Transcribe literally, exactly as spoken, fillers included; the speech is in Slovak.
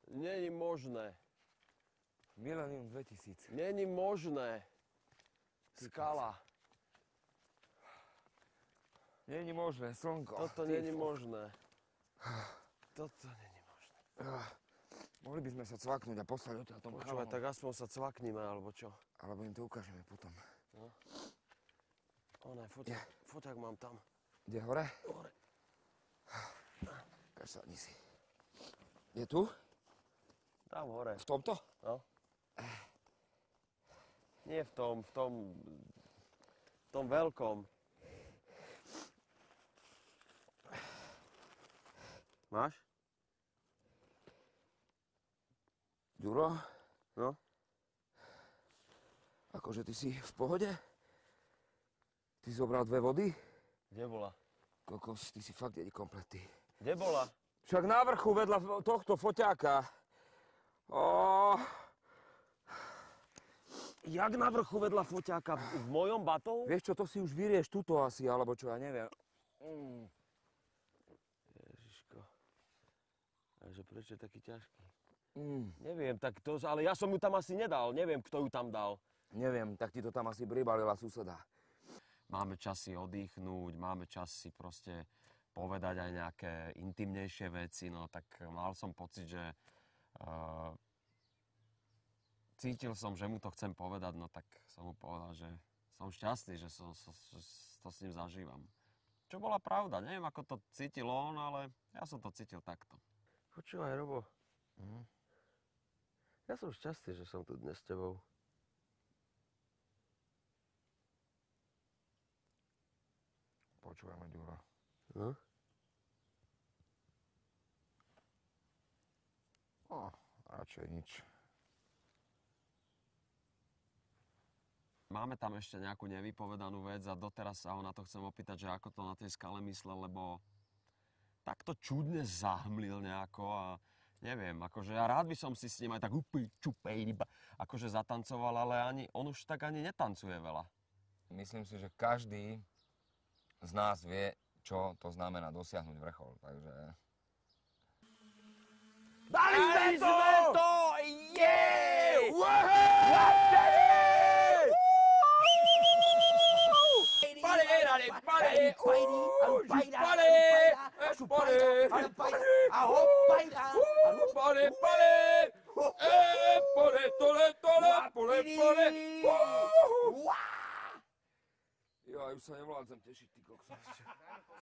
Není možné. Millennium dvetisíc. Není možné. Skala. Není možné, slnko. Toto Ty není fo- možné. Toto není možné. Ah, Mohli by sme sa cvaknúť a poslať odtiaľ tomu Počúvaj, chalanom. tak aspoň sa cvaknime, alebo čo? Alebo im to ukážeme potom. O ne, foťák, foťák mám tam. Kde hore? Hore. Kaž sadni si. Je tu? Tam hore. V tomto? No. Nie v tom, v tom... V tom veľkom. Máš? Ďuro? No. Akože ty si v pohode? Ty zobral dve vody? Kde bola? Kokos, ty si fakt jedi kompletný. Kde bola? Však na vrchu vedľa tohto foťáka. Oh. Jak na vrchu vedľa foťáka? V mojom batohu? Vieš čo, to si už vyrieš tuto asi, alebo čo, ja neviem. Mm. Ježiško. Takže prečo je taký ťažký? Mm. Neviem, tak to, ale ja som ju tam asi nedal. Neviem, kto ju tam dal. Neviem, tak ti to tam asi pribalila suseda. Máme čas si oddychnúť, máme čas si proste povedať aj nejaké intimnejšie veci, no tak mal som pocit, že uh, cítil som, že mu to chcem povedať, no tak som mu povedal, že som šťastný, že, som, so, že to s ním zažívam. Čo bola pravda, neviem, ako to cítil on, ale ja som to cítil takto. Počúvaj, Robo. Mhm. Ja som šťastný, že som tu dnes s tebou. Počúvame, Ďuro. No? No, radšej nič. Máme tam ešte nejakú nevypovedanú vec a doteraz sa ho na to chcem opýtať, že ako to na tej skale myslel, lebo takto čudne zahmlil nejako a neviem, akože ja rád by som si s ním aj tak úplne čupej, akože zatancoval, ale ani, on už tak ani netancuje veľa. Myslím si, že každý z nás vie, čo to znamená dosiahnuť vrchol, takže... Dali sme to! to! Jej! Ja už sa nevládzem tešiť, ty kokos.